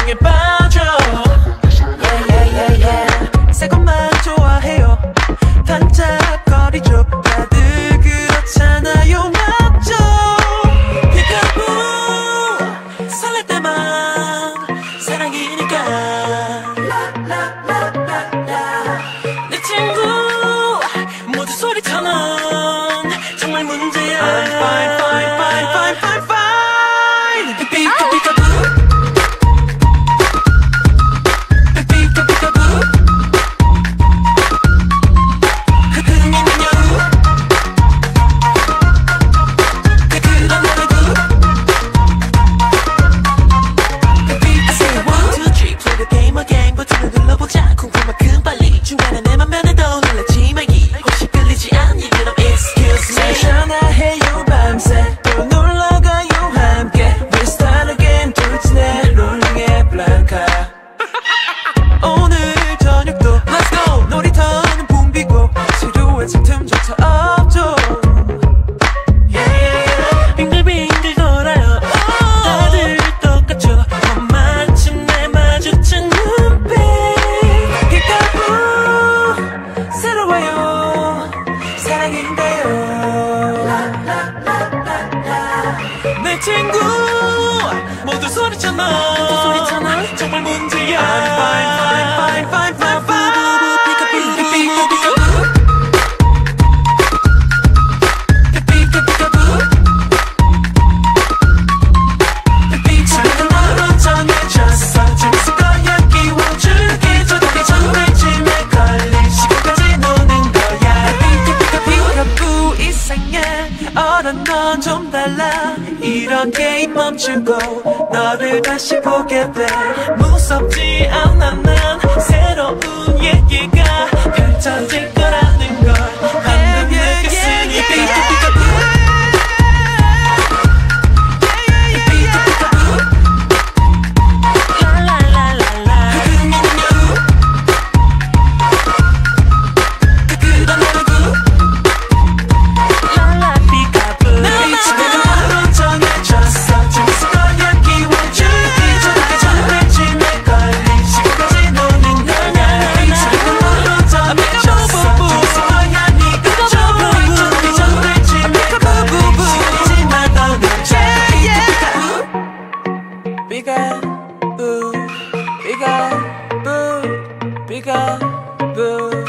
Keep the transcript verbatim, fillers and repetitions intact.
사랑에 빠져. Yeah, yeah, yeah, yeah. 새 것만 좋아해요. 반짝거리죠. 다들 그렇잖아요. 맞죠? 피카부 설렐 때만 사랑이니까. 내 친구 모두 소리처럼 정말 문제야. I'm fine, fine, fine, fine, fine, fine. 피카 피카부. 피카 피카부. 흥미는 여우. 그런 노래도. I say one, two, three, play the game again. 버튼을 눌러보자. 궁금만큼 빨리. 중간에 내 맘면에 더 놀라지 말기. 혹시 끌리지 않니? 그럼 excuse me. 전화해요 밤새. 또 놀러가요 함께. We start again. 돌진해 롤링의 블랑카. 오늘 저녁도 Let's go. 놀이터는 붐비고 지루한 틈조차 없죠. Yeah, yeah, yeah. 빙글빙글 돌아요. 다들 똑같죠. 마침내 마주친 눈빛. 피카부 새로워요. 사랑인데요. 내 친구 모두 소리잖아. 정말 문제야. I'm fine, fine, fine, fine, fine, fine. 피카부 피카부 피카부. 피카 피카부. 피카는 너로 정해졌어. 재밌을 거야. 끼워줄게. 저렇게 정해짐에 걸릴 시간까지 노는 거야. 피카 피카 피카부 이상해. 어른 넌 좀 달라. 이런 게임 멈추고 너를 다시 보게 돼. 무섭지 않아 난. 새로운 얘기가 펼쳐질 거라는 걸 방금 느꼈으니. 피카 피카부. 피카 피카부. 라라라라라. 흥미는 여우. 그런 노래도. 라라 피카부. 피치는 너로 정해졌어. 재밌을 거야. 끼워줄게. 저렇게 정해짐에 걸릴 시간까지 노는 거야. 피치는 너로 정해졌어. 재밌을 거야. 네가 좋은 저렇게 정해짐에 걸릴 시간이지만 더 늦게. 피카부 피카부 피카부 피카부.